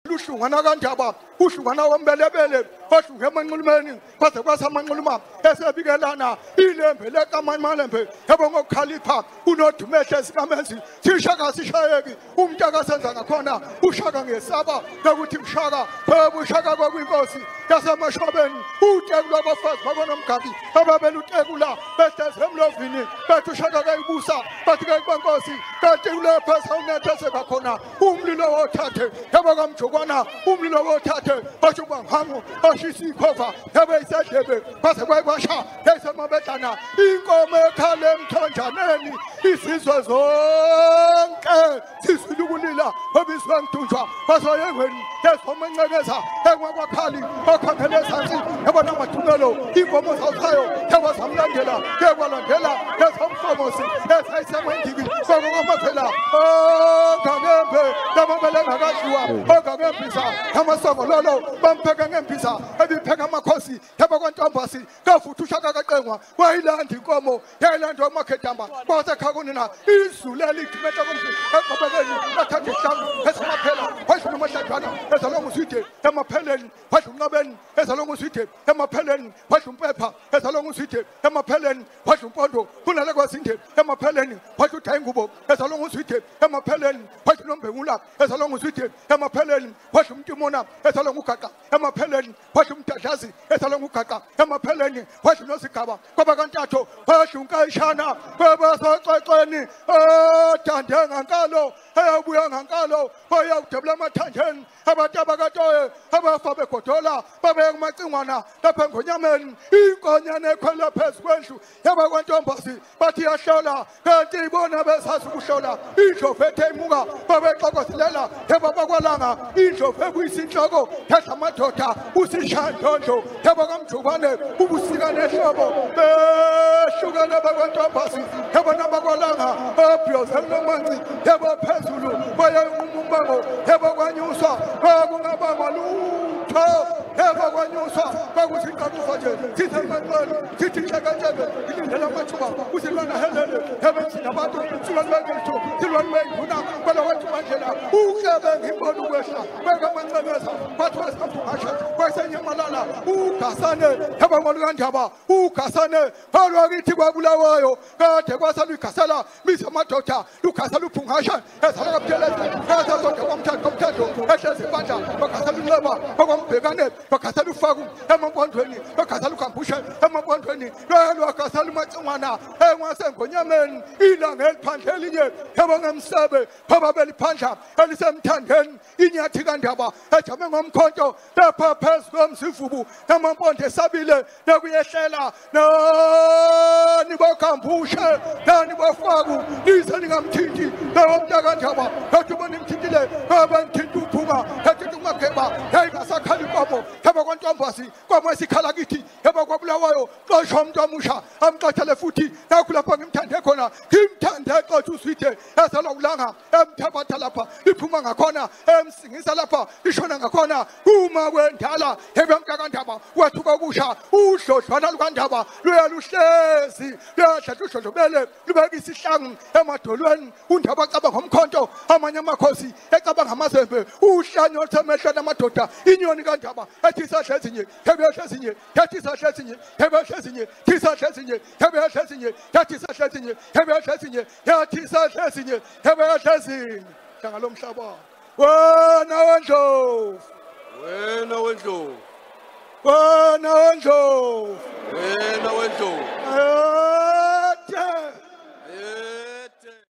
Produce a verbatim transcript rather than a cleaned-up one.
luhlungana kanjaba uhlungana wombelebele ohlunge emanqulumeni kwaze kwasa amanquluma esebikelana ilembe lekamalembe yabo ngokukhalipha unodumehle sikamenzi sishaka sishayeki umntaka senza ngakhona ushaka ngesaba ukuthi mshaka ushaka kwinkosi yasemashobeni uTeku abafazi bakonomgabi ababelutekula behleze emlovini bethi ushaka kayibusa bathi kayinkosi kanti kule phasa unethese bakhona umlilo wothathe yabo kamjokwana umlilo wothathe basho bangamu bashisa ikhova yabe isedlebe base kwayikwasha esemabedlana inkomo ekhale emthonjaneni isizwe zonke sisilukulila obiswe ngidunjwa basoyengweni yesomencekeza engwakwakhali okhakhele sansi yabona amathumelo inkomo zawuchayo yabo zamlandela yekwalandela yesomfomosi esayisemendiki sokokwamavela ongangembe namabele ngakadliwa ongangembisa amasongololo bampheka ngembisa ebipheka amakhosi yabakwantombasi kafuthi ushaka kaqengwa wayilanda inkomo yayilanda umakhedamba kwasekhakunina izulu eligimeta komzi eqobekeni bathatha isihlangu esamaphela wadlula amashadwana ezalonga uside emapheleni wadlula unqabeni ezalonga uside emapheleni wadlula umpepha ezalonga uside emapheleni wadlula umpondo kunale kwasinde emapheleni wadlula udayingubo ezalonga uside emapheleni wadlula umbengula ezalonga uside emapheleni wadlula umntimona ezalonga ugaqa emapheleni wadlula umdadlazi ezalonga ugaqa emapheleni wadlula usigaba kwaba kantathu wadlula unkayishana kwabasoxoxweni odande ngankalo ayabuya ngankalo ayawudebula amathanjeni abantu abakatoye abafa begodola babeke kumacingwana lapha ngonyameni inkonyane ekhwela phezu kwendlu yabakwantombasi bathi yahlola kanti ibona besazi ukuhlola indlovu ethe imuka babexokozelela yababakwalanga indlovu ebuyisinhloko yadla amadoda usishayandondlo yabakamjubane ubusika nehlobo behlukane abakwantombasi yabona abakwalanga abhiyoze nomanzi yabaphezulu bayayumumbango yabakwanyuswa kwakungabanga lutho yabakwanyuswa kwakusinqaqufa nje sithemaqeli sithi nhlekentsheke ilindela amathuba usilwana helele yabenzini abantu silwane bengethu silwane benguna kwela wethu mandlela uhlebe ngimbona ukwehla kwekamanceleza bathi wesaphungasha kwesenyamalala ugasane yabangolukandaba ugasane alwakithi kwabulawayo kade kwasaluigasela mise amadoda lugasa luphungasha ezalakabutheleza ezazoda kwamthatho komthatho ehlezi ibandla bagasela unxeba bakwambhekane bagasela ufaku emampondweni bagasela ukambushe emampondweni lwagasela umacingwana engwasengonyameni ilanga eliphandle elinye yabangemsebe bababeliphandla elisemthandeni inyathi kandaba ejame ngomkhonto lapha phezu kwemzivubu namampondo esabile nakuyehlela nani bakambushe nani bafaku nize ningamthinti nawomntakandaba yathi ubona imthintile abanthinti uphuma yathi umakheba yayingasakhali inkomo yaba kwantombasi kwamo esikhala kithi yaba kwabulawayo xosha umuntu amusha amxothele futhi nakho lapha ngimthande khona ngimthande xotha uswide yazalwa kulanga emthabatha lapha iphuma ngakhona emsingisa lapha ishona ngakhona uma kwendala yebemntakandaba wathuka kusha udlodlwana lukandaba luyaluhlezi luyadla udlodlobele lubeka isihlangu emadolweni undaba acaba ngomkhonto amanye amakhosi ecabanga amazembe uhlanyo olutsemehlweni amadoda inyoni kandaba ethi sadlezinye hebeyahlezinye yathi sadlezinye hebeyahlezinye thi sadlezinye hebeyahlezinye yathi sadlezinye hebeyahlezinye yathi sadlezinye hebeyahlezinye hlanga lomhlaba wena wendlovu wena wendlovu wena wendlovu wena wendlovu